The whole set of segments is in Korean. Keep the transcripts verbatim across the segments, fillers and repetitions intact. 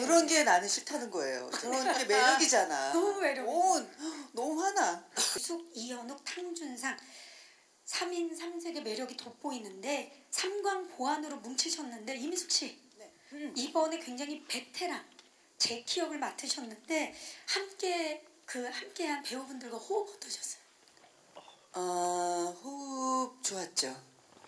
저런 게 나는 싫다는 거예요. 저런 게 매력이잖아. 너무 매력. 오, 너무 화나. 이숙, 이현욱, 탕준상 삼 인 삼 색의 매력이 돋보이는데 삼광 보안으로 뭉치셨는데 이미숙 씨 네. 음. 이번에 굉장히 베테랑 제키 역을 맡으셨는데 함께 그 함께한 배우분들과 호흡 어떠셨어요? 어, 호흡 좋았죠.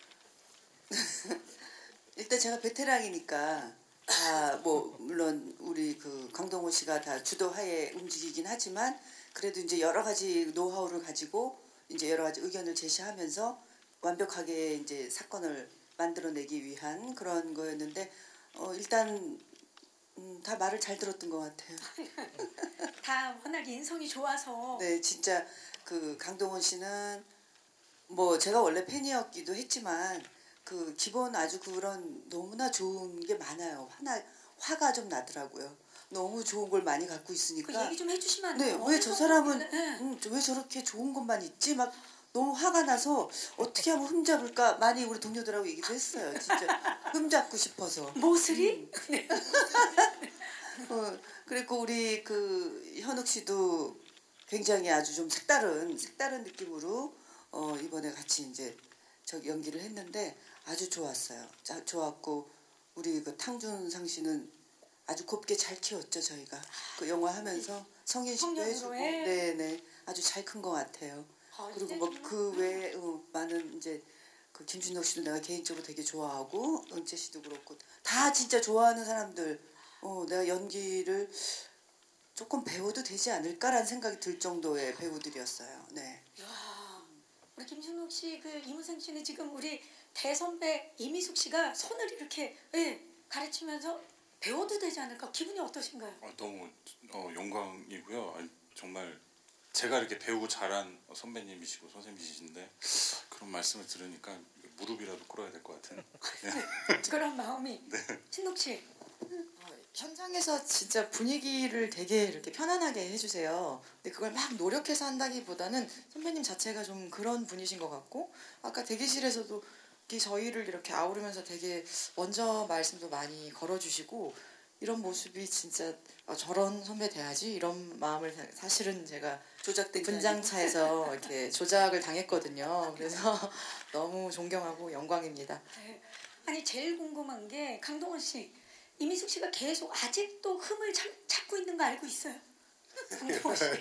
일단 제가 베테랑이니까 다 뭐 물론 우리 그 강동원 씨가 다 주도하에 움직이긴 하지만 그래도 이제 여러 가지 노하우를 가지고 이제 여러 가지 의견을 제시하면서 완벽하게 이제 사건을 만들어내기 위한 그런 거였는데 어 일단 음, 다 말을 잘 들었던 것 같아요. 다 워낙 인성이 좋아서. 네, 진짜 그 강동원 씨는 뭐 제가 원래 팬이었기도 했지만 그 기본 아주 그런 너무나 좋은 게 많아요. 화나 화가 좀 나더라고요. 너무 좋은 걸 많이 갖고 있으니까. 그 얘기 좀 해주시면 안 네, 돼요? 왜 저 사람은 네. 음, 왜 저렇게 좋은 것만 있지? 막 너무 화가 나서 어떻게 하면 흠잡을까? 많이 우리 동료들하고 얘기도 했어요. 진짜 흠잡고 싶어서. 모슬이? 음. 네. 어, 그리고 우리 그 현욱 씨도 굉장히 아주 좀 색다른 색다른 느낌으로 어, 이번에 같이 이제 저 연기를 했는데 아주 좋았어요. 자, 좋았고 우리 그 탕준상 씨는 아주 곱게 잘 키웠죠 저희가 그 영화 하면서 성인식도 해주고 네네 아주 잘 큰 것 같아요. 아, 그리고 뭐 그 외에 어, 많은 이제 그 김준혁 씨도 내가 개인적으로 되게 좋아하고 은채 씨도 그렇고 다 진짜 좋아하는 사람들 어, 내가 연기를 조금 배워도 되지 않을까라는 생각이 들 정도의 배우들이었어요. 네. 이야, 우리 김준욱 씨, 그 이문생 씨는 지금 우리 대선배 이미숙 씨가 손을 이렇게 예, 가르치면서 배워도 되지 않을까? 기분이 어떠신가요? 어, 너무 어, 영광이고요. 아니, 정말 제가 이렇게 배우고 자란 선배님이시고 선생님이신데 그런 말씀을 들으니까 무릎이라도 꿇어야 될 것 같은 네. 그런 마음이. 네. 신동 씨. 어, 현장에서 진짜 분위기를 되게 이렇게 편안하게 해주세요. 근데 그걸 막 노력해서 한다기보다는 선배님 자체가 좀 그런 분이신 것 같고 아까 대기실에서도 저희를 이렇게 아우르면서 되게 먼저 말씀도 많이 걸어주시고 이런 모습이 진짜 어, 저런 선배 돼야지 이런 마음을 사실은 제가 조작된 분장차에서 이렇게 조작을 당했거든요. 그래서 너무 존경하고 영광입니다. 네. 아니 제일 궁금한 게 강동원 씨, 이미숙 씨가 계속 아직도 흠을 참, 찾고 있는 거 알고 있어요? 강동원 씨.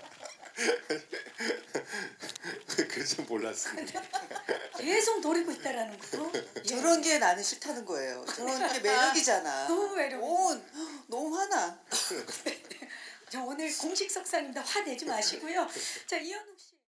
그래서 몰랐습니다. 계속 노리고 있다라는 거. 저런 게 나는 싫다는 거예요. 저런 게 매력이잖아. 너무 매력. 오, 너무 화나. 저 오늘 공식 석상입니다. 화내지 마시고요. 자, 이현욱 씨.